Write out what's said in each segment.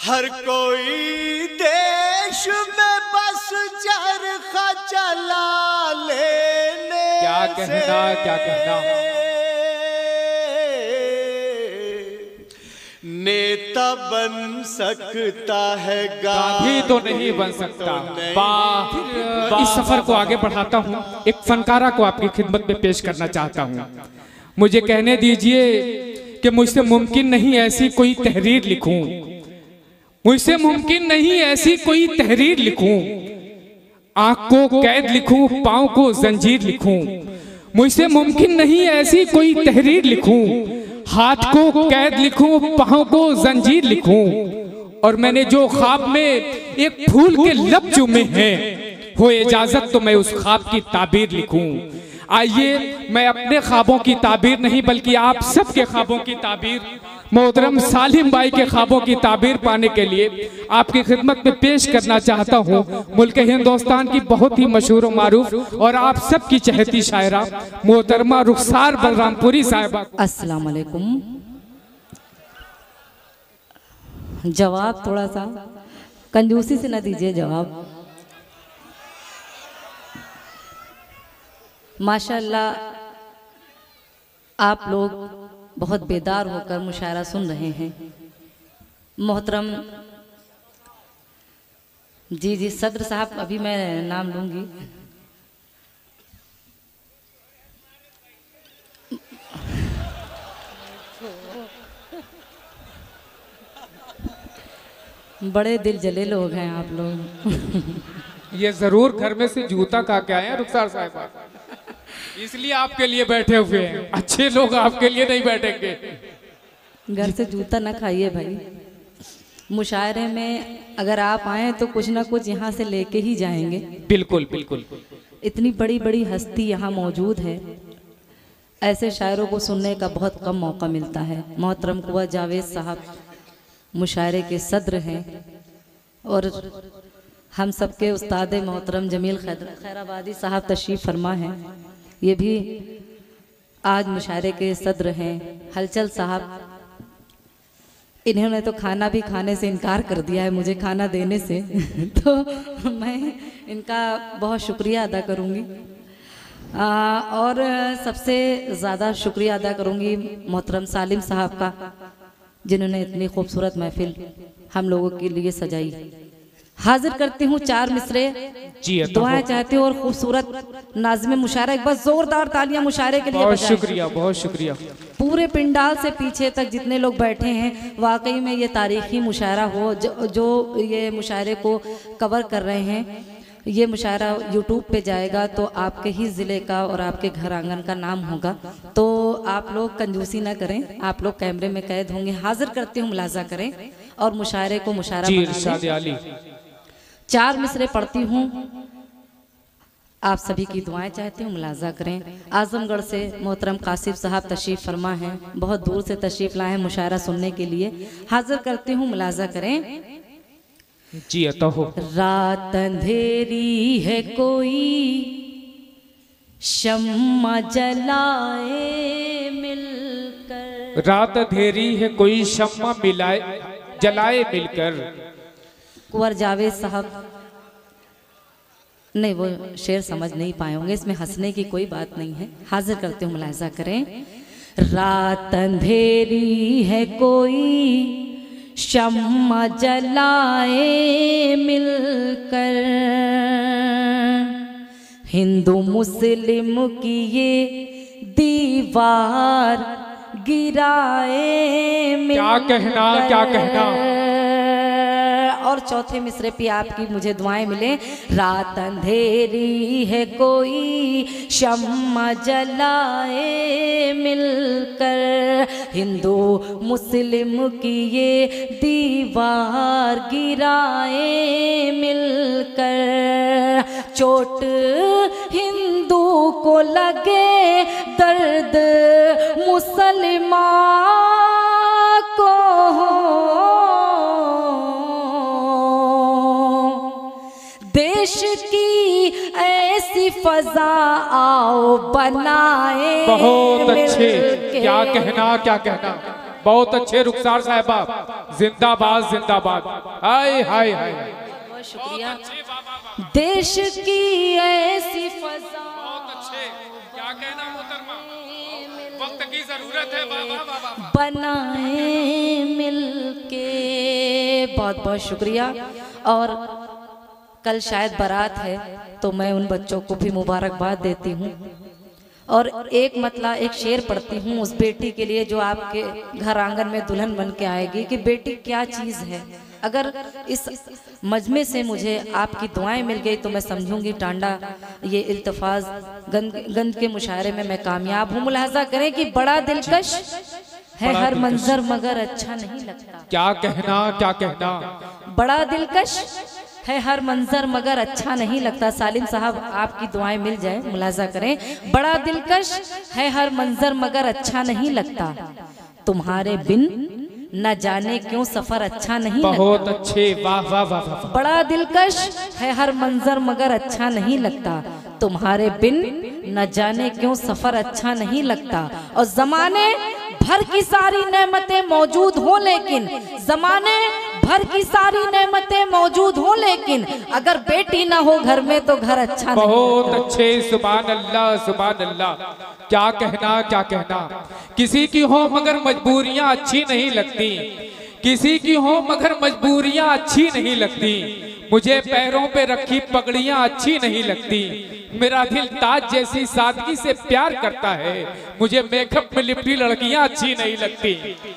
हर कोई देश में बस चरखा चला लेने क्या कहना, क्या कहना। नेता बन सकता है, गांधी तो नहीं बन सकता। इस सफर को आगे बढ़ाता हूँ, एक फनकारा को आपकी खिदमत में पेश करना चाहता हूँ। मुझे कहने दीजिए कि मुझसे मुमकिन नहीं ऐसी कोई तहरीर लिखूं, मुझसे मुमकिन नहीं ऐसी कोई तहरीर लिखूं, आंख को कैद लिखूं, पांव को जंजीर लिखूं। मुझसे मुमकिन नहीं ऐसी कोई तहरीर लिखूं, हाथ को कैद लिखूं, पांव को जंजीर लिखूं। और मैंने जो ख्वाब में एक फूल के लब चूमे हैं, हो इजाजत तो मैं उस ख्वाब की ताबीर लिखूं। आइए मैं अपने ख्वाबों की ताबीर नहीं बल्कि आप सबके ख्वाबों की ताबीर, मोहतरम सालिम भाई के ख्वाबों की ताबीर पाने के लिए आपकी खिदमत में पेश करना चाहता हूँ। मुल्क हिंदुस्तान की बहुत ही मशहूर और मारूफ और आप सबकी चहेती शायरा मोहतरमा रुखसार बलरामपुरी साहिबा। अस्सलाम वालेकुम। जवाब थोड़ा सा कंजूसी से न दीजिए जवाब। माशाअल्लाह आप लोग बहुत बेदार होकर मुशायरा सुन रहे हैं। मोहतरम जी सदर साहब, अभी मैं नाम लूंगी। बड़े दिल जले लोग हैं आप लोग। ये जरूर घर में से जूता खा के आए हैं रुखसार साहिबा, इसलिए आपके लिए बैठे हुए हैं। अच्छे लोग आपके लिए नहीं बैठेंगे। घर से जूता ना खाइए भाई। मुशायरे में अगर आप आए तो कुछ ना कुछ यहाँ से लेके ही जाएंगे। बिल्कुल बिल्कुल। इतनी बड़ी बड़ी हस्ती यहाँ मौजूद है, ऐसे शायरों को सुनने का बहुत कम मौका मिलता है। मोहतरम कुंवर जावेद साहब मुशायरे के सदर हैं और हम सबके उस्ताद मोहतरम जमील खैराबादी साहब तशरीफ़ फरमा हैं, ये भी आज मुशायरे के सदर हैं। हलचल साहब, इन्होंने तो खाना भी खाने से इनकार कर दिया है, मुझे खाना देने से तो मैं इनका बहुत शुक्रिया अदा करूँगी। और सबसे ज़्यादा शुक्रिया अदा करूँगी मोहतरम सालिम साहब का, जिन्होंने इतनी खूबसूरत महफिल हम लोगों के लिए सजाई। हाजिर करती हूँ चार मिसरे, दुआएं चाहती हूँ और खूबसूरत नाज़िम मुशायरा। एक बार जोरदार तालियां मुशायरे के लिए। बहुत शुक्रिया, बहुत शुक्रिया। पूरे पिंडाल से पीछे तक जितने लोग बैठे हैं, वाकई में ये तारीखी मुशायरा हो जो ये मुशायरे को कवर कर रहे हैं। ये मुशायरा यूट्यूब पे जाएगा तो आपके ही ज़िले का और आपके घर आंगन का नाम होगा। तो आप लोग कंजूसी ना करें, आप लोग कैमरे में कैद होंगे। हाजिर करती हूँ, मुलाजा करें और मुशायरे को मुशायरा बना लें। चार मिसरे पढ़ती हूँ, आप सभी की दुआएं चाहती हूँ, मुलाजा करें। आजमगढ़ से मोहतरम कासिफ साहब तशरीफ़ फरमा हैं, बहुत दूर से तशरीफ़ लाए हैं मुशायरा सुनने के लिए। हाजिर करती हूँ, मुलाजा करें। जी अता हो। रात अंधेरी है कोई शम्मा जलाए मिलकर, रात अंधेरी है कोई शम्मा मिलाए जलाए मिलकर। कुंवर जावेद साहब नहीं, वो शेर समझ नहीं पाए होंगे, इसमें हंसने की कोई बात नहीं है। हाजिर करते हो, मुलाजा करें। रात अंधेरी है कोई शम्मा जलाए मिलकर, हिंदू मुस्लिम की ये दीवार गिराए मिलकर। क्या कहना, क्या कहना। और चौथे मिसरे पे आपकी मुझे दुआएं मिले। रात अंधेरी है कोई शम्मा जलाए मिलकर, हिंदू मुस्लिम की ये दीवार गिराए मिलकर, चोट हिंदू को लगे दर्द मुसलमान को, देश की ऐसी फजा आओ बनाए। बहुत अच्छे, क्या कहना, क्या कहना। बहुत अच्छे रुखसार साहिबा, जिंदाबाद जिंदाबाद। हाय हाय हाय। बहुत शुक्रिया। देश की ऐसी फजा। बहुत अच्छे, क्या कहना मोहतरमा, वक्त की जरूरत है। बनाए मिलके। बहुत बहुत शुक्रिया। और कल शायद बारात है तो मैं उन बच्चों को भी मुबारकबाद देती हूँ और एक मतलब एक शेर पढ़ती हूँ उस बेटी के लिए जो आपके घर आंगन में दुल्हन बन के आएगी कि बेटी क्या चीज़ है। अगर इस मजमे से मुझे आपकी दुआएं मिल गई तो मैं समझूंगी टांडा ये इल्तफाज गंज के मुशायरे में मैं कामयाब हूँ। मुलाहजा करें कि बड़ा दिलकश है हर मंजर मगर अच्छा नहीं लगता। क्या कहना, क्या कहना। बड़ा दिलकश है हर मंजर मगर अच्छा नहीं लगता। सालिम साहब आपकी दुआएं मिल जाए, मुलाजा करें। बड़ा दिलकश है हर मंजर मगर अच्छा नहीं लगता। तुम्हारे बिन न जाने क्यों सफर अच्छा नहीं लगता। बहुत अच्छे, वाह वाह वाह वाह। बड़ा दिलकश है हर मंजर मगर अच्छा नहीं लगता। तुम्हारे बिन न जाने क्यों सफर अच्छा नहीं लगता। और जमाने भर की सारी नेमतें मौजूद हो लेकिन जमाने भर की सारी नेमतें मौजूद हो लेकिन अगर बेटी ना हो घर में तो घर अच्छा नहीं। बहुत अच्छे, सुभान अल्लाह सुभान अल्लाह। क्या कहना, क्या कहना। किसी की हो मगर मजबूरियां अच्छी नहीं लगती, किसी की हो मगर मजबूरियां अच्छी नहीं लगती। मुझे पैरों पे रखी पगड़ियां अच्छी नहीं लगती। मेरा दिल ताज जैसी सादगी से प्यार करता है। मुझे मेकअप में लिपटी लड़कियां अच्छी नहीं लगती।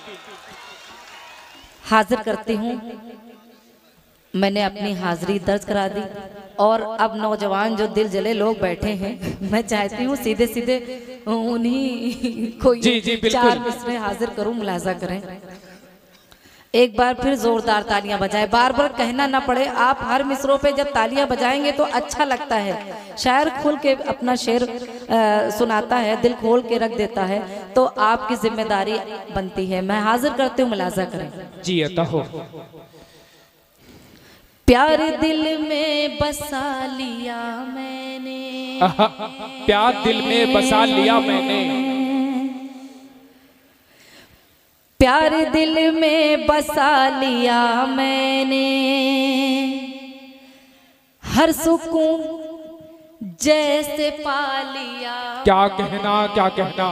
हाजिर करती हूँ, मैंने अपनी हाजिरी दर्ज करा दी और अब नौजवान जो दिल जले लोग बैठे हैं मैं चाहती हूँ सीधे सीधे उन्हीं को चार मिसरे हाजिर करूँ। मुलाजा करें। एक बार फिर जोरदार तालियां बजाएं, बार बार कहना ना पड़े। आप हर मिसरों पे जब तालियां बजाएंगे तो अच्छा लगता है। शायर खुल के अपना शेर सुनाता है, दिल खोल के रख देता है, तो आपकी जिम्मेदारी बनती है। मैं हाजिर करती हूँ, मुलाजा करें। जी अता हो। प्यार दिल में बसा लिया मैंने, प्यार दिल में बसा लिया मैंने, प्यार दिल में बसा लिया मैंने। हर सुकून जैसे पा लिया। क्या कहना, क्या कहना।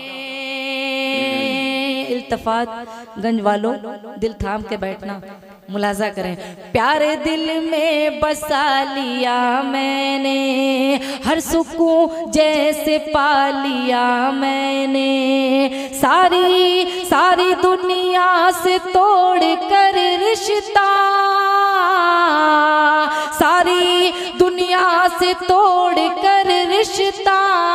इल्तफात गंज वालों दिल थाम के बैठना, मुलाजा करें। प्यारे दिल में बसा लिया मैंने, हर सुकून जैसे पा लिया मैंने। सारी सारी दुनिया से तोड़ कर रिश्ता, सारी दुनिया से तोड़ कर रिश्ता,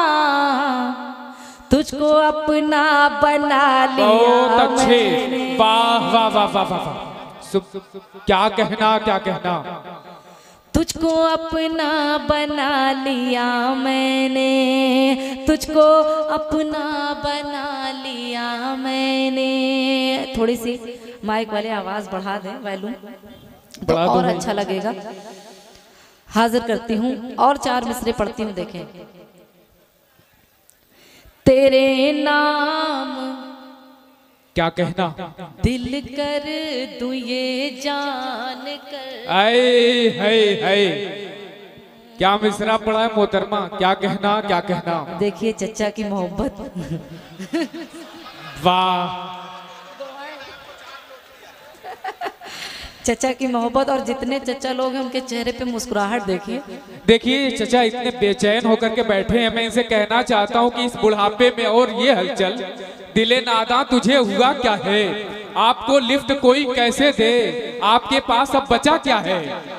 तुझको अपना बना लिया। बहुत अच्छे, वाह वाह वाह वाह वाह। क्या कहना, क्या कहना। तुझको अपना बना लिया मैंने, तुझको अपना बना लिया मैंने। थोड़ी सी माइक वाले आवाज बढ़ा दें, वॉल्यूम तो और अच्छा लगेगा। हाजिर करती हूँ और चार मिसरे पढ़ती हूँ, देखें। तेरे नाम क्या कहना, दिल कर दूं ये जान कर। आए हाय हाय, क्या मिसरा पड़ा है मोहतरमा। क्या कहना, क्या कहना। देखिए चचा की मोहब्बत, वाह। चचा की मोहब्बत और जितने चचा लोग हैं उनके चेहरे पे मुस्कुराहट देखिए। देखिए चचा इतने बेचैन होकर के बैठे हैं। मैं इनसे कहना चाहता हूं कि इस बुढ़ापे में और ये हलचल, दिले नादा तुझे हुआ क्या है। आपको लिफ्ट कोई कैसे दे, आपके पास अब बचा क्या है।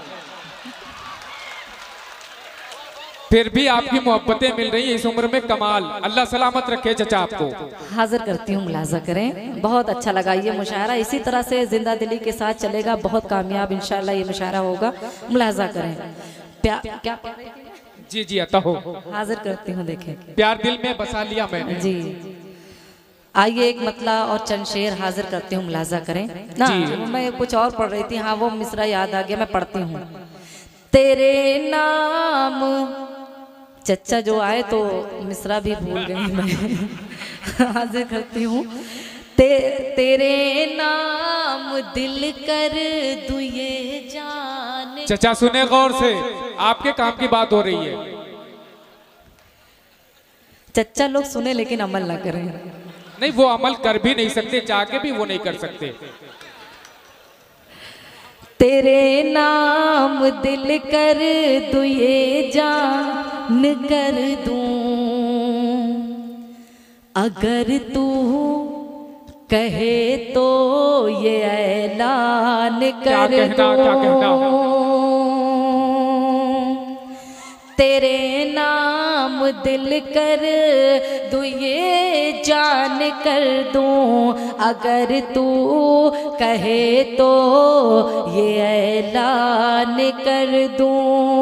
फिर भी आपकी मोहब्बतें मिल रही है इस उम्र में, कमाल। अल्लाह सलामत रखे चचा आपको। हाजिर करती हूँ, मुलाजा करें। बहुत अच्छा लगा ये मुशायरा, इसी तरह से जिंदा दिली के साथ चलेगा, बहुत कामयाब इंशाल्लाह ये मुशायरा होगा। मुलाजा करें। क्या जी जी अता हो। हाजिर करती हूँ, देखें। प्यार दिल में बसा लिया मैंने। जी आइए एक मतला और चंद शेर हाजिर करती हूँ, मुलाजा करें ना। मैं कुछ और पढ़ रही थी, हाँ वो मिसरा याद आ गया, मैं पढ़ती हूँ। तेरे नाम, चचा जो आए तो मिसरा भी भूल गई मैं। हाजिर करती हूँ। तेरे नाम दिल कर दूं ये जान। चचा सुने गौर से, आपके काम की बात हो रही है। चचा लोग सुने लेकिन अमल ना करें। नहीं, वो अमल कर भी नहीं सकते, चाह के भी वो नहीं कर सकते। तेरे नाम दिल कर दूं ये जान कर दूं, अगर तू कहे तो ये ऐलान कर दूं। तेरे नाम दिल कर दूं ये जान कर दूं, अगर तू कहे तो ये ऐलान कर दूं।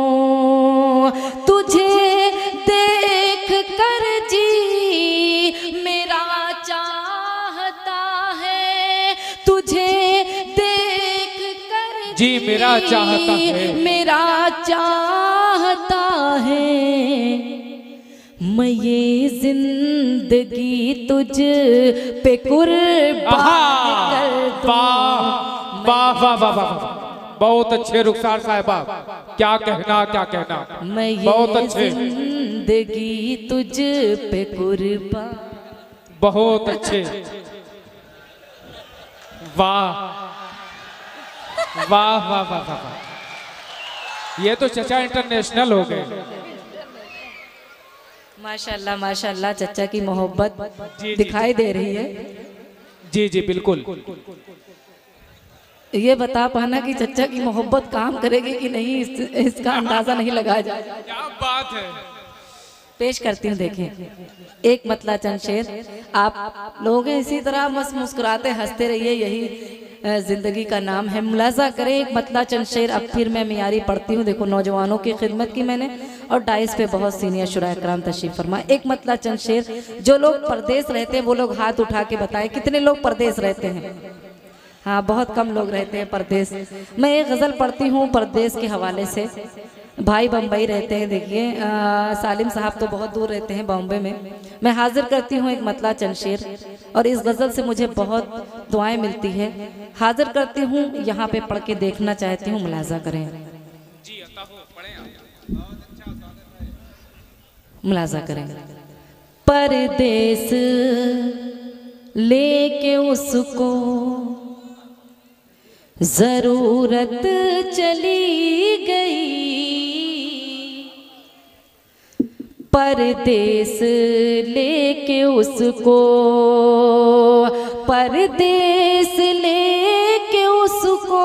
तुझे देख कर जी मेरा चाहता है, तुझे देख कर जी मेरा चाहता है, मेरा चाहता है। मैं ये जिंदगी तुझ पे कुर्बान कर दूं। वाह वाह वाह वाह, बहुत अच्छे रुखसार साहिबा, क्या कहना क्या कहना, मैं ये बहुत अच्छे, जिंदगी तुझ पे कुर्बान। बहुत अच्छे, वाह वाह वाह वाह वाह, ये तो चचा इंटरनेशनल हो गए। माशाल्लाह माशाल्लाह, चचा की मोहब्बत दिखाई दे रही है। जी जी बिल्कुल। ये बता पाना कि चचा की मोहब्बत काम करेगी कि नहीं, इसका अंदाजा नहीं लगाया जाए। क्या बात है। पेश करती हूँ, देखें एक मतला चंद शेर। आप लोग इसी तरह मस्त मुस्कुराते हंसते रहिए, यही जिंदगी का नाम है। मुलाजा करें एक मतला चंद शेर। अब फिर मैं मियारी पढ़ती हूँ। देखो नौजवानों की खिदमत की मैंने, और डाइस पे बहुत सीनियर शुरा कराम तशरीफ फरमा। एक मतला चंद शेर। जो लोग परदेश रहते हैं वो लोग हाथ उठा के बताएं कितने लोग परदेश रहते हैं। हाँ, बहुत कम लोग रहते हैं परदेश। मैं एक गज़ल पढ़ती हूँ परदेश के हवाले से। भाई बम्बई रहते हैं, देखिए सालिम साहब तो बहुत दूर रहते हैं बॉम्बे में। मैं हाजिर करती हूँ एक मतला चंद शेर, और इस गज़ल से मुझे बहुत दुआएं मिलती है। हाजिर करती हूँ, यहाँ पे पढ़ के देखना चाहती हूँ, मुलाजा करें। मुलाजा करें। परदेश लेके उसको जरूरत चली गई, परदेश लेके उसको, परदेश लेके उसको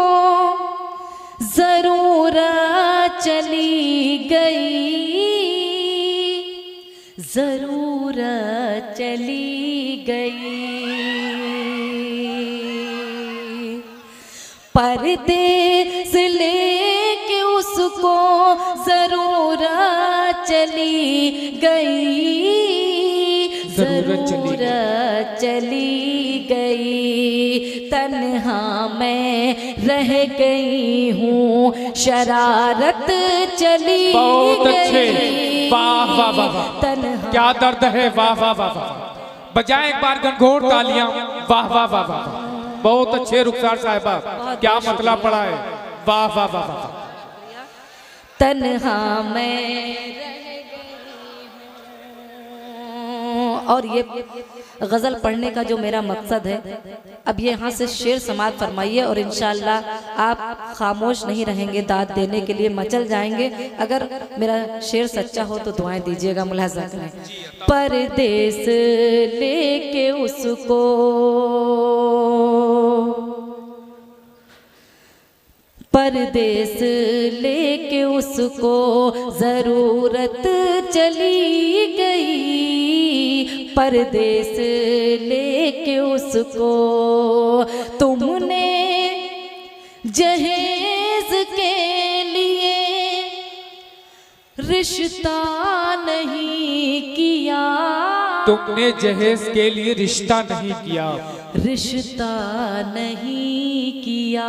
जरूरत चली गई, जरूरत चली गई। परदेश लेके उसको जरूरत चली गई, जरूरत चली गई। तन्हा मैं रह गई हूँ, शरारत चली बहुत अच्छे, गई। वाह वाह वाह, तन्हा क्या दर्द है, वाह वाह वाह वाह। बजाएं एक बार गनघोर तालियां, वाह वाह वाह वाह, बहुत अच्छे रुखसार साहिबा, क्या मतलब पड़ा है, वाह वाह वाह वाह। तन्हा मैं रह गई हूँ। और ये गज़ल पढ़ने का जो मेरा मकसद है, अब ये यहाँ से शेर समाप्त फरमाइए और इंशाअल्लाह आप खामोश नहीं रहेंगे, दाद देने के लिए मचल जाएंगे। अगर मेरा शेर सच्चा हो तो दुआएं दीजिएगा। मुलाजा करें। परदेश लेके उसको, परदेश लेके उसको जरूरत चली गई, परदेश लेके उसको तुमने जहेज के लिए रिश्ता नहीं किया, तुमने जहेज के लिए रिश्ता नहीं किया, रिश्ता नहीं किया।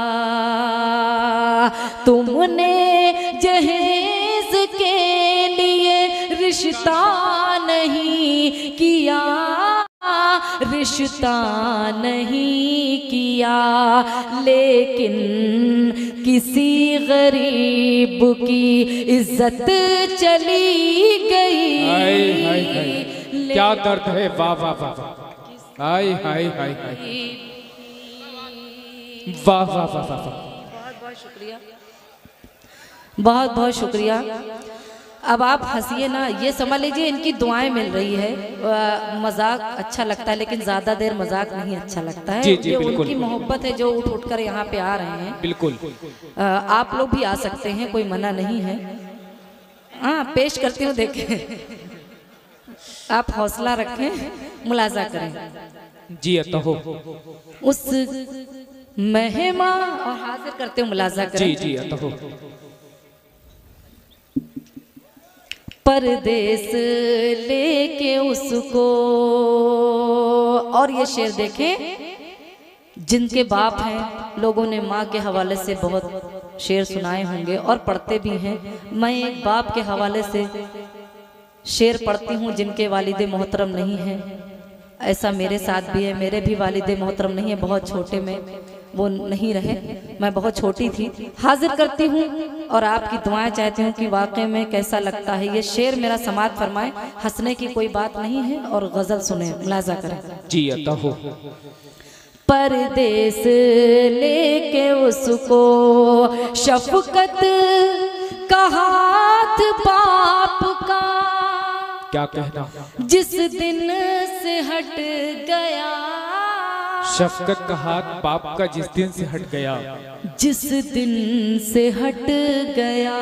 तुमने जहेज के लिए रिश्ता नहीं किया, रिश्ता नहीं किया, लेकिन किसी गरीब की इज्जत चली गई। हाय हाय हाय, क्या दर्द है, वाह वाह वाह, हाय हाय हाय हाय, वाह वाह वाह वाह। बहुत बहुत शुक्रिया, बहुत बहुत शुक्रिया। अब आप हंसिए ना, ये समझ लीजिए इनकी दुआएं मिल रही है। मजाक अच्छा लगता है लेकिन ज्यादा देर मजाक नहीं अच्छा लगता है। जी जी, ये बिल्कुल। उनकी मोहब्बत है जो उठ उठ कर यहाँ पे आ रहे हैं। बिल्कुल, आप लोग भी आ सकते हैं, कोई मना नहीं है। हाँ, पेश करती हूँ, देखें। आप हौसला रखें, मुलाजा करें। जी अतो हो। उस मेहमा और हाजिर करते हो, मुलाजा करें। जी जी अतो हो। परदेस लेके उसको, और ये शेर देखें, जिनके बाप हैं लोगों ने माँ के हवाले से बहुत शेर सुनाए होंगे और पढ़ते भी हैं। मैं एक बाप के हवाले से शेर पढ़ती हूँ जिनके वालिदे मोहतरम नहीं हैं। ऐसा मेरे साथ भी है, मेरे भी वालिदे मोहतरम नहीं है, बहुत छोटे में वो नहीं रहे, मैं बहुत छोटी थी। हाजिर करती हूँ और आपकी दुआएं चाहती हूँ कि वाकई में कैसा लगता है। ये शेर मेरा समात फरमाए, हंसने की कोई बात नहीं है, और गजल सुने, मुलाजा करें। जी अतो हो। परदेस लेके उसको शफकत का हाथ बाप का, क्या कहना, जिस दिन से हट गया, शफकत का हाथ बाप का जिस दिन से हट गया, जिस दिन से हट गया,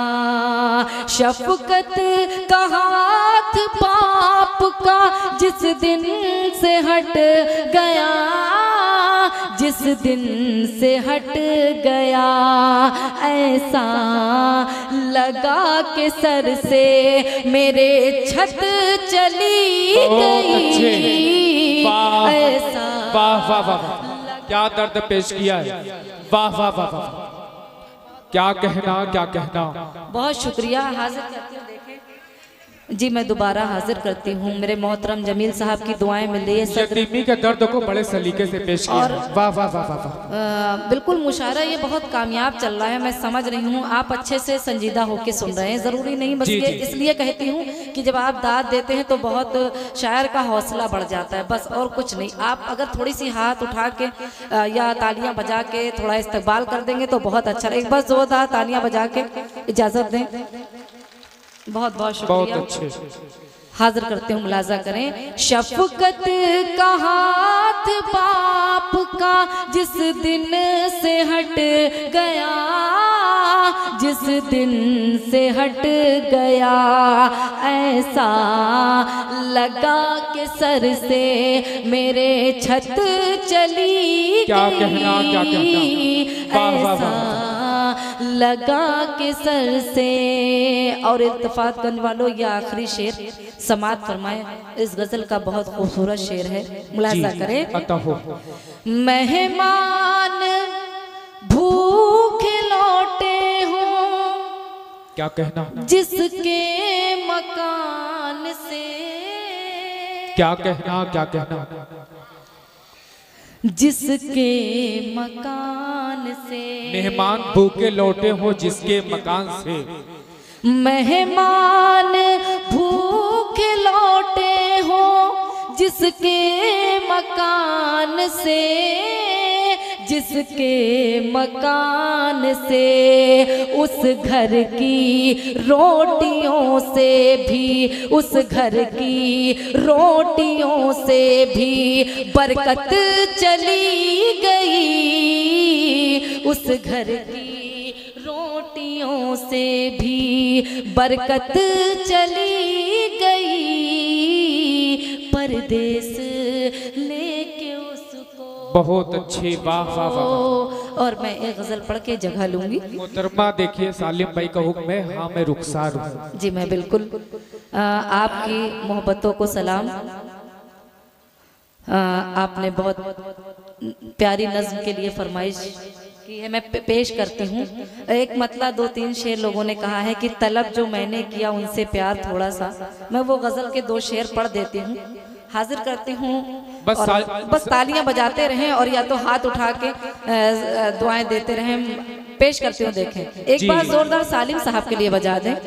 शफकत का हाथ बाप का जिस दिन से हट गया, जिस दिन से हट गया, ऐसा लगा के सर से मेरे छत चली गई। ऐसा वाह वाह वाह, क्या दर्द पेश किया है, वाह वाह वाह वाह, क्या कहना, क्या कहना। बहुत शुक्रिया। हाजिर करती हूँ, देखें जी, मैं दोबारा हाजिर करती हूँ। मेरे मोहतरम जमील साहब की दुआएं मिल रही है। यतीमी के दर्द को बड़े सलीके से पेश किया, वाह वाह वाह वाह। बिल्कुल मुशायरा ये बहुत कामयाब चल रहा है, मैं समझ रही हूँ। आप अच्छे से संजीदा होके सुन रहे हैं, ज़रूरी नहीं, बस ये इसलिए कहती हूँ कि जब आप दाद देते हैं तो बहुत शायर का हौसला बढ़ जाता है, बस और कुछ नहीं। आप अगर थोड़ी सी हाथ उठा के या तालियां बजा के थोड़ा इस्तकबाल कर देंगे तो बहुत अच्छा। एक बार जोरदार तालियां बजा के इजाज़त दें। बहुत बहुत शुक्रिया। बहुत अच्छे। हाजिर करते हूँ, मुलाजा करें। शफकत का हाथ बाप का जिस दिन से हट गया, जिस दिन से हट गया, ऐसा लगा के सर से मेरे छत चली क्या गई। कहना, क्या कहना, वाह वाह वाह, लगा के सर से। और इल्तिफात करने वालों, ये आखिरी शेर समात फरमाए। इस गजल का बहुत खूबसूरत शेर है, मुलाजा करें। अता हो। मेहमान भूखे लौटे हो, क्या कहना, जिसके मकान से, क्या कहना, क्या कहना, जिसके मकान से, मेहमान भूखे लौटे हो जिसके मकान से, मेहमान भूखे लौटे हो जिसके मकान से, जिसके मकान से, उस घर की रोटियों से भी, उस घर की रोटियों से भी बरकत चली गई, उस घर की रोटियों से भी बरकत चली गई। परदेस लेके उसको। बहुत अच्छी, वाह वाह वाह। और मैं एक गजल पढ़ के जगह लूंगी। मोहतरमा देखिए, सालिम भाई का हुक्म है, हाँ मैं रुखसार हूँ। जी मैं बिल्कुल। आपकी मोहब्बतों को सलाम। आपने बहुत प्यारी नज्म के लिए फरमाइश की है, मैं पेश करती हूँ। एक मतलब 2-3 शेर लोगों ने कहा है कि तलब जो मैंने किया उनसे प्यार थोड़ा सा। मैं वो गजल के 2 शेर पढ़ देती हूँ, हाजिर करती हूँ। बस तालियां बजाते रहें और या तो हाथ उठा के दुआएं देते रहें। पेश करती हूँ, देखें एक बार जोरदार सालिम साहब के लिए बजा दें।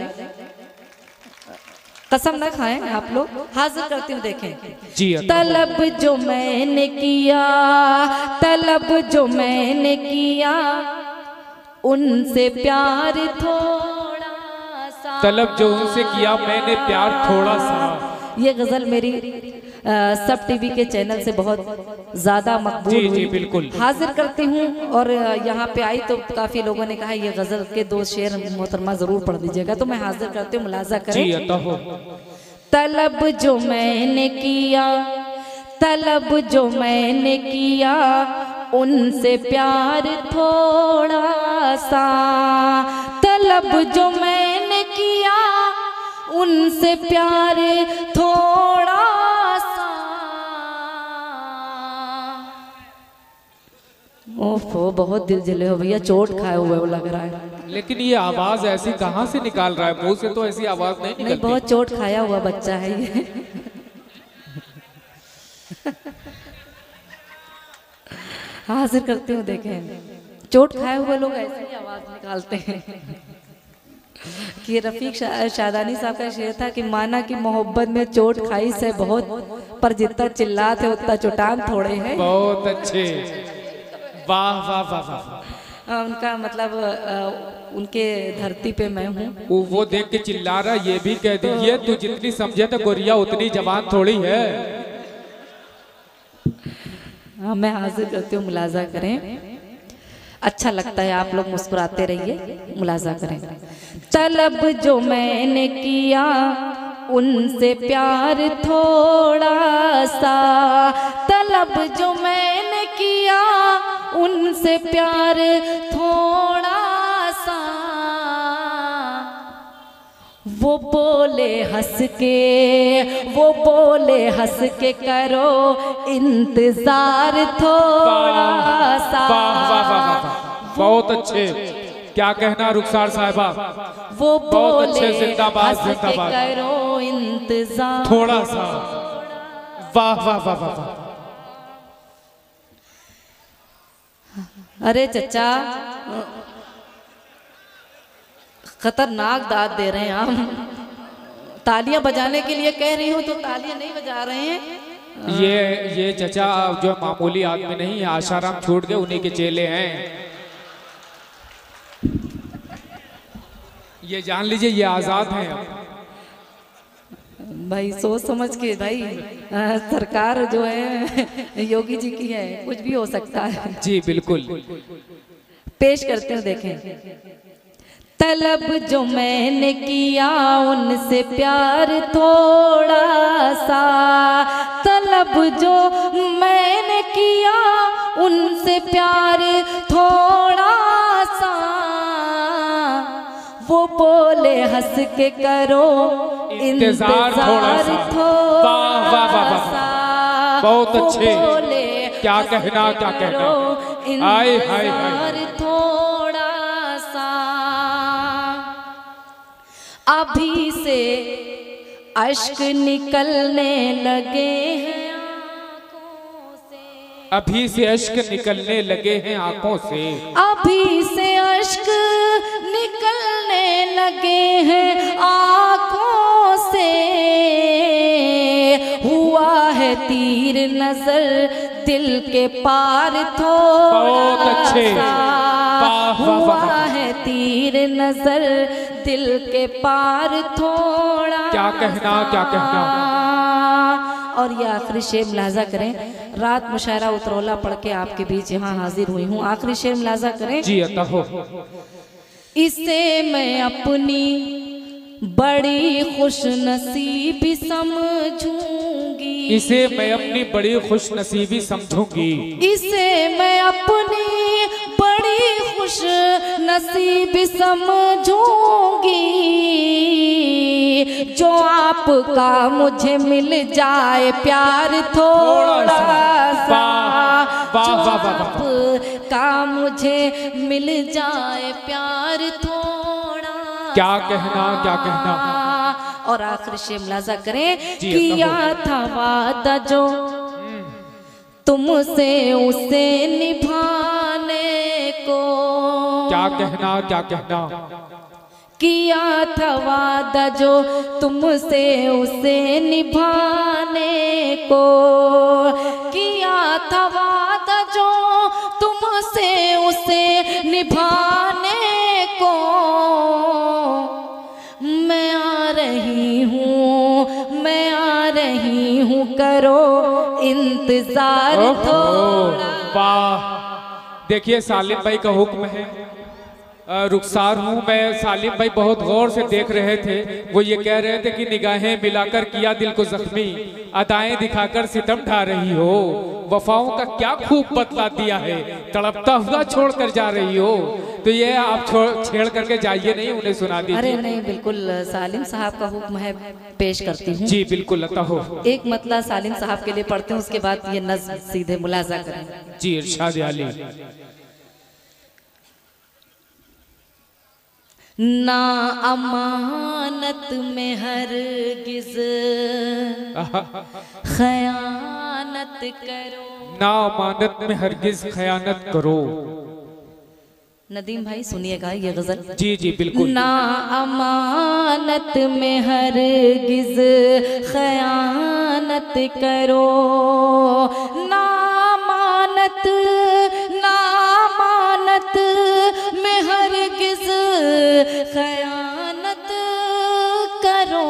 कसम न खाएं आप लोग। हाजिर करती हूँ, देखें जी। तलब जो मैंने किया, तलब जो मैंने किया, उनसे प्यार थोड़ा सा। तलब जो उनसे किया मैंने प्यार थोड़ा सा। ये गजल मेरी सब टीवी के चैनल से बहुत ज्यादा मकबूल हुई। जी बिल्कुल। हाजिर करती हूँ और यहाँ पे आई तो काफी लोगों ने कहा ये गजल के 2 शेर मोहतरमा जरूर पढ़ दीजिएगा, तो मैं हाजिर करती हूँ, मुलाजा करें। तलब जो मैंने किया, तलब जो मैंने किया, उनसे प्यार थोड़ा सा। तलब जो मैंने किया, उनसे प्यार थोड़ा सा। ओफो, बहुत दिल जले हो भैया, चोट खाए हुए वो लग रहा है। लेकिन ये आवाज ऐसी कहाँ से निकाल रहा है? मुंह से तो ऐसी आवाज नहीं निकलती। नहीं, बहुत चोट खाया हुआ बच्चा है ये। हाजिर करती हूँ, देखें चोट खाए हुए लोग ऐसे ही आवाज निकालते हैं। कि रफीक शादानी साहब का शेर था कि माना कि मोहब्बत में चोट खाई से बहुत, पर जितना चिल्लाते उतना चुटान थोड़े हैं। बहुत अच्छे, वाह वाह वाह वाह। उनका मतलब उनके धरती पे मैं हूँ। वो देख के चिल्ला रहा, ये भी कह दीजिए तू जितनी समझे तो गोरिया उतनी जवान थोड़ी है। हाँ, मैं हाजिर करती हूँ, मुलाजा करें। अच्छा लगता है, आप लोग मुस्कुराते रहिए, मुलाजा करें। तलब जो मैंने किया, उनसे प्यार थोड़ा सा। तलब जो मैंने किया, उनसे प्यार थोड़ा सा। वो बोले हंस के, वो बोले हंस के करो इंतजार थोड़ा सा। वाह वाह वाह, बहुत अच्छे। क्या कहना रुखसार साहिबा? वो बहुत अच्छे, बोले जिंदाबाद हंस के जिंदाबाद। करो इंतजार थोड़ा सा। वाह वाह वाह वाह। अरे चचा, खतरनाक दाद दे रहे हैं आप। तालियां बजाने के लिए कह रही हूँ तो तालियां नहीं बजा रहे हैं। ये चचा जो मामूली आदमी नहीं है, आशाराम छूट गए, उन्हीं के चेले हैं। ये जान लीजिए, ये आजाद हैं भाई। सोच समझ के भाई, सरकार जो है योगी जी की है, कुछ भी हो सकता है। जी बिल्कुल। पेश करते हैं, देखें। तलब जो मैंने किया, उनसे प्यार थोड़ा सा। तलब जो मैंने किया, उनसे प्यार थोड़ा सा। वो बोले हंस के करो इंतजार थोड़ा सा। बहुत अच्छे। क्या कहना, क्या कहना। आए हाय हाय। थोड़ा सा। अभी से अश्क निकलने लगे हैं आँखों से। अभी से अश्क निकलने लगे हैं आँखों से। अभी से अश्क निकलने लगे हैं आँखों से। हुआ है तीर नजर दिल के पार थोड़ा सा। हुआ है तीर नजर दिल के पार थोड़ा। क्या कहना, क्या कहना। और ये आखिरी शेर मुलाजा करें। रात मुशायरा उतरौला पढ़ के आपके बीच यहाँ हाजिर हुई हूँ। आखिरी शेर मुलाजा करें। जी अता हो। इसे मैं अपनी बड़ी खुशनसीबी समझूंगी। इसे मैं अपनी बड़ी खुशनसीबी समझूंगी। इसे मैं अपनी बड़ी खुश नसीबी समझूंगी। जो आपका मुझे मिल जाए प्यार थोड़ा सा। जो आपका मुझे मिल जाए प्यार थोड़ा। क्या कहना, क्या कहना। और आखिर से मुलाजा करें। किया था वादा जो तुमसे उसे निभाने को क्या कहना क्या कहना, किया था वादा जो तुमसे उसे निभाने को, किया था वादा जो तुमसे उसे निभाने को। मैं आ रही हूँ, मैं आ रही हूँ, करो इंतजार थोड़ा। वाह, देखिए सालिम भाई का हुक्म है। रुखसार हूँ मैं, सालिम भाई बहुत गौर से देख रहे थे। वो ये कह रहे थे कि निगाहें मिलाकर किया दिल को जख्मी, अदाएं दिखाकर सितम ढा रही हो, वफाओं का क्या खूब बदला दिया है, तड़पता हुआ छोड़ कर जा रही हो। तो ये आप छेड़ करके जाइए नहीं, उन्हें सुना दीजिए। अरे नहीं, बिल्कुल सालिम साहब का हुक्म है, पेश करती हूँ। जी बिल्कुल, लता हो। एक मतला सालिम साहब के लिए पढ़ते हैं, उसके बाद ये नज़्म सीधे मुलाजा करें। जी इरशाद आली। ना अमानत में हरगिज़ खयानत करो, ना अमानत में हरगिज़ खयानत करो। नदीम भाई सुनिएगा ये गजल। जी जी बिल्कुल। ना अमानत में हरगिज़ खयानत करो, ना अमानत, ना अमानत में हरगिज़ खयानत करो।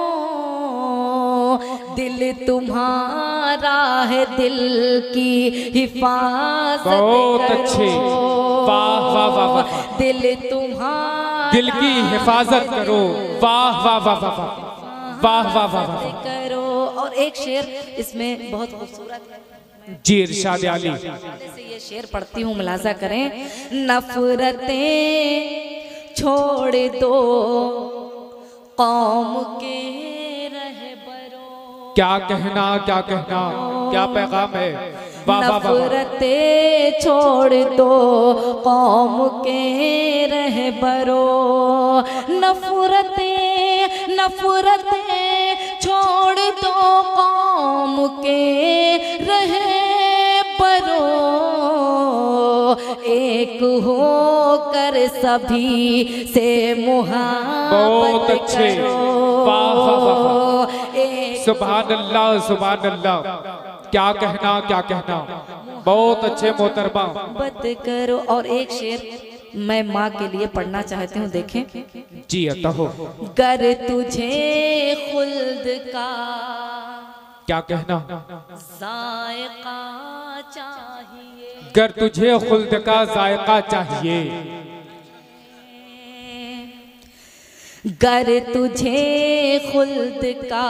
दिल तुम्हारा है, दिल की हिफाजत बहुत करो। अच्छे, वाह वाह वाह वाह। दिल तुम्हारा, दिल की हिफाजत करो। वाह वाह वाह वाह वाह वाह वाह वाह वाह करो। और एक शेर इसमें बहुत खूबसूरत है। जी इरशाद आली। से ये शेर पढ़ती हूँ, मुलाजा करें। नफरतें छोड़ दो कौम के रहबरों। क्या कहना क्या कहना, क्या पैगाम है। वाह वाह वाह। नफरतें छोड़ दो कौम के रहबरों, नफरतें, नफरतें छोड़ दो कौम के रहबरों। एक हो कर सभी से मुहाबत बहुत अच्छे, वाह वाह वाह वाह। एक सुभान अल्लाह सुभान अल्लाह, क्या कहना क्या कहना, बहुत अच्छे मोहतरमा। मोहब्बत करो। और एक शेर मैं माँ के लिए पढ़ना चाहती हूँ, देखें। जी अता हो। गर तुझे खुल्द का क्या कहना, जायका चाहिए, गर तुझे खुल्द का जायका चाहिए, गर तुझे खुल्द का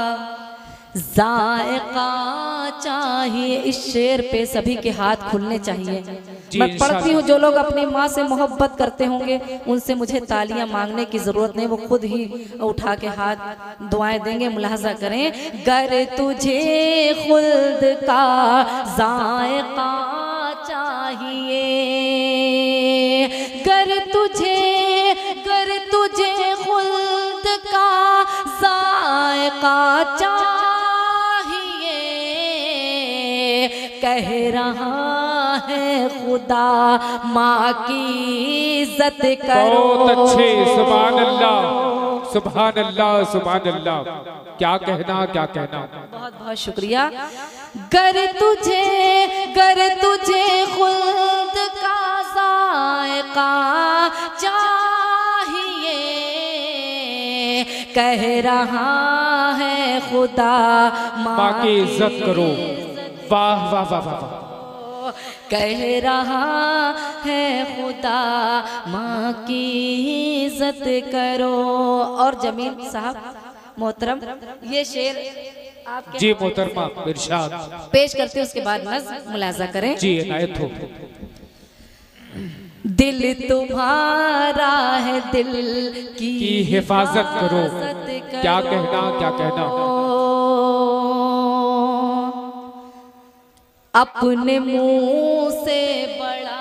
जायका चाहिए। इस शेर पे सभी के हाथ खुलने चाहिए। मैं पढ़ती हूँ, जो लोग अपनी माँ से मोहब्बत करते होंगे उनसे मुझे तालियां मांगने की जरूरत नहीं, वो खुद ही उठा के हाथ दुआएं देंगे। मुलाजा करें। गर तुझे खुल्द का जायका चाहिए, गर तुझे, गर तुझे खुल्द का जायका चाहिए। कह रहा है खुदा माँ की इज्जत करो। बहुत अच्छे, सुभान अल्लाह सुभान अल्लाह सुभान अल्लाह। क्या कहना क्या कहना, बहुत बहुत शुक्रिया। गर तुझे, गर तुझे खुद का जायका चाहिए, कह रहा है खुदा माँ की इज्जत करो। वाह वाह वाह वाह वाह। कह रहा है खुदा माँ की इज्जत करो। और जमील साहब मोहतरम, ये शेर आपके जी मोहतरमा इरशाद पेश करते हैं, उसके बाद नज़्म मुलाजा करें। जी इनायत हो। दिल तुम्हारा है, दिल की हिफाजत करो। क्या कहना क्या कहना, अपने मुंह से बड़ा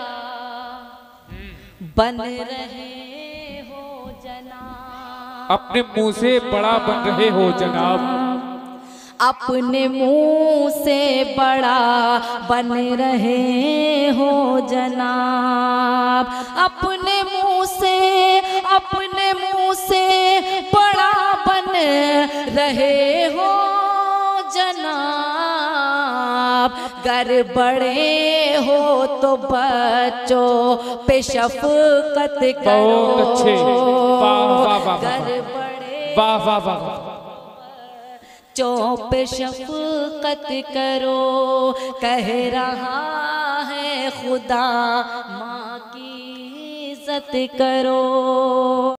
बन रहे हो जनाब, अपने मुंह से बड़ा बन रहे हो जनाब, अपने मुंह से बड़ा बन रहे हो जनाब, अपने मुंह से बड़ा बन रहे हो जनाब। गर बड़े हो तो बच्चों पे शफकत करो। बहुत अच्छे, वाह वाह वाह गर बड़े वाह वाह वाह वाह। बच्चों पे शफकत करो, कह रहा है खुदा माँ की इज्जत करो।